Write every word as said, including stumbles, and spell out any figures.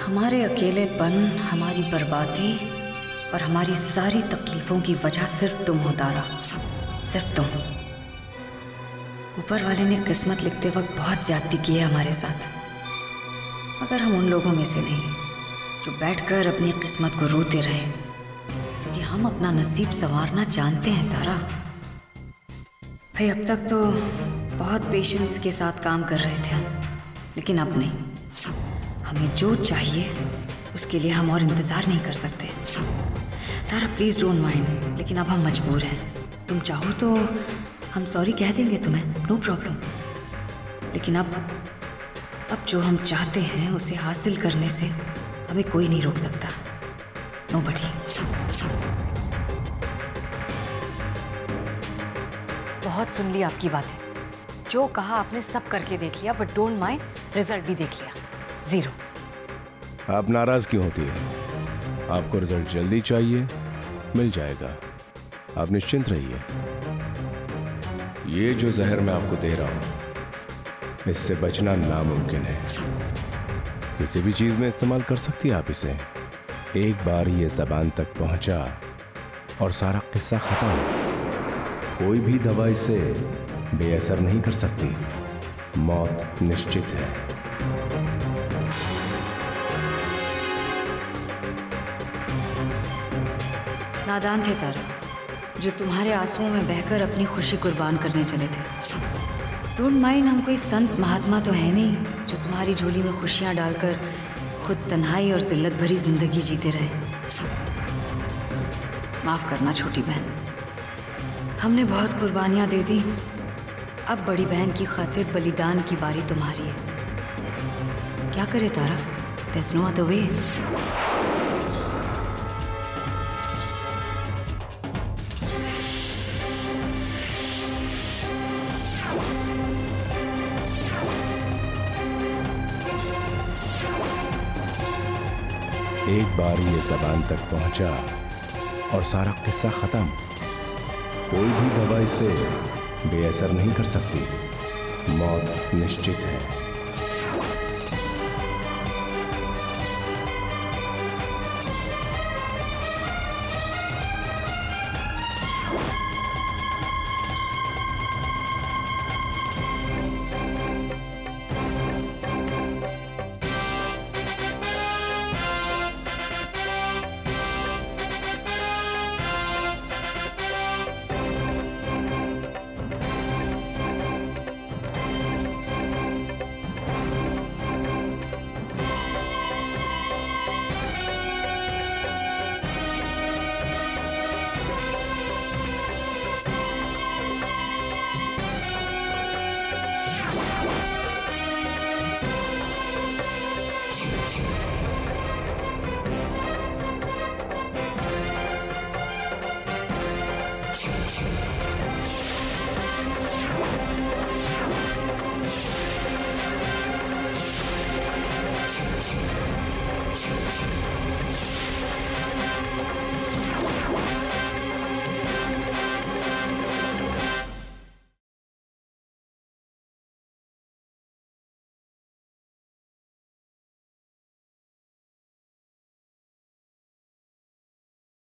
हमारे अकेलेपन, हमारी बर्बादी और हमारी सारी तकलीफों की वजह सिर्फ तुम हो तारा, सिर्फ तुम। ऊपर वाले ने किस्मत लिखते वक्त बहुत ज्यादती की है हमारे साथ, मगर हम उन लोगों में से नहीं जो बैठकर अपनी किस्मत को रोते रहे, क्योंकि हम अपना नसीब संवारना जानते हैं तारा। भाई अब तक तो बहुत पेशेंस के साथ काम कर रहे थे हम, लेकिन अब नहीं। हमें जो चाहिए उसके लिए हम और इंतज़ार नहीं कर सकते। तारा प्लीज़ डोंट माइंड, लेकिन अब हम मजबूर हैं। तुम चाहो तो हम सॉरी कह देंगे तुम्हें, नो प्रॉब्लम। लेकिन अब अब जो हम चाहते हैं उसे हासिल करने से हमें कोई नहीं रोक सकता, नोबडी। बहुत सुन ली आपकी बातें, जो कहा आपने सब करके देख लिया, बट डोंट माइंड, रिजल्ट भी देख लिया, जीरो। आप नाराज क्यों होती है? आपको रिजल्ट जल्दी चाहिए, मिल जाएगा, आप निश्चिंत रहिए। ये जो जहर मैं आपको दे रहा हूं, इससे बचना नामुमकिन है। किसी भी चीज में इस्तेमाल कर सकती है आप इसे। एक बार ये जबान तक पहुंचा और सारा किस्सा खत्म। कोई भी दवा इसे बेअसर नहीं कर सकती, मौत निश्चित है। नादान थे तारा, जो तुम्हारे आंसुओं में बहकर अपनी खुशी कुर्बान करने चले थे। डोंट माइंड, हम कोई संत महात्मा तो है नहीं जो तुम्हारी झोली में खुशियां डालकर खुद तन्हाई और जिल्लत भरी जिंदगी जीते रहे। माफ करना छोटी बहन, हमने बहुत कुर्बानियां दे दी। अब बड़ी बहन की खातिर बलिदान की बारी तुम्हारी है। क्या करे Tara, there is no other way. एक बार ये जबान तक पहुंचा और सारा किस्सा खत्म। कोई भी दवा इसे बेअसर नहीं कर सकती, मौत निश्चित है।